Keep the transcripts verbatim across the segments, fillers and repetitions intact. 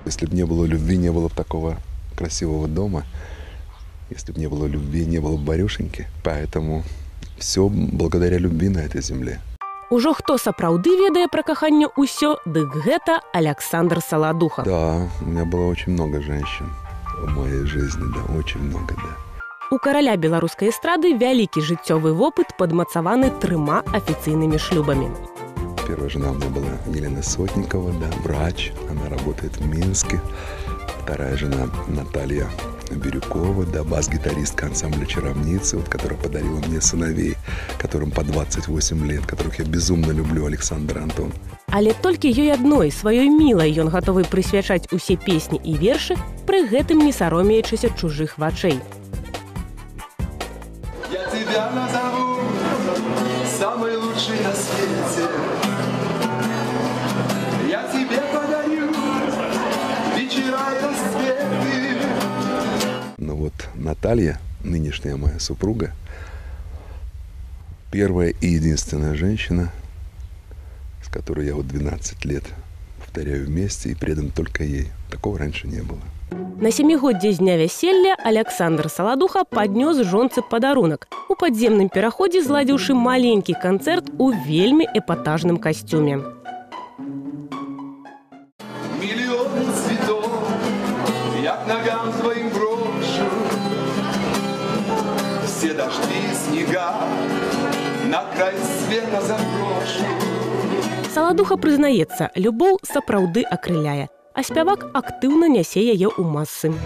Если бы не было любви, не было бы такого красивого дома. Если бы не было любви, не было бы Борюшеньки. Поэтому все благодаря любви на этой земле. Ужо хто сапраўды ведае пра каханне ўсё, дык гэта Александр Солодуха. Да, у меня было очень много женщин в моей жизни, да, очень много, да. У караля беларускай эстрады вялікі жыццёвы вопыт, падмацаваны трыма афіцыйнымі шлюбамі. Первая жена у меня была Елена Сотникова, да, врач, она работает в Минске. Вторая жена Наталья Бирюкова, да, бас-гитаристка ансамбля «Чаровницы», вот, которая подарила мне сыновей, которым по двадцать восемь лет, которых я безумно люблю, Александр Антон. Але толькі ёй адной, сваёй мілай, ён гатовы прысвячаць усе песні і вершы, пры гэтым не саромеючыся чужых вачэй. Я тебя назову самый лучший на свете. Я тебе подарю вечера и рассветы. Но вот Наталья, нынешняя моя супруга, первая и единственная женщина, с которой я вот двенадцать лет повторяю вместе и предан только ей. Такого раньше не было. На сямігоддзе з дня вяселля Александр Солодуха паднёс жонцы падарунак, у падземным пераходзе зладзіўшы маленькі канцэрт у вельмі эпатажным касцюме. Миллионы цветов я к ногам твоим брошу. Все дожди и снега на край света заброшу. Солодуха прызнаецца, любоў сапраўды акрыляе, а спявак актыўна нясе яе ў масы.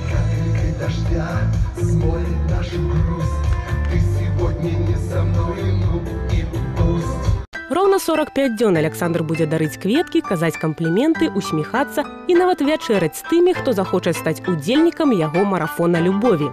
Роўна сорок пяць дзён Александр будзе дарыць кветкі, казаць кампліменты, усміхацца і нават вячэраць з тымі, хто захоча стаць удзельнікам яго марафона любові.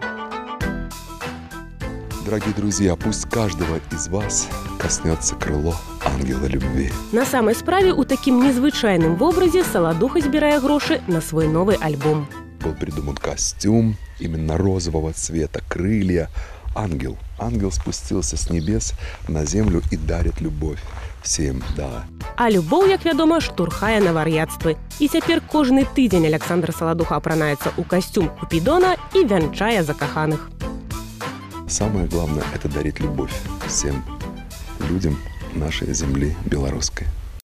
Дорогие друзья, пусть каждого из вас коснется крыло ангела любви. На самой справе у такім незвычайным вобразе Солодуха збірае грошы на свой новый альбом. Был придуман костюм именно розового цвета, крылья. Ангел. Ангел спустился с небес на землю и дарит любовь всем, да. А любоў, як вядома, штурхае на вар'яцтвы. І цяпер кожны тыдзень Александр Солодуха апранаецца ў касцюм Купідона і вянчае закаханых. Самое главное – это дарить любовь всем людям нашей земли белорусской.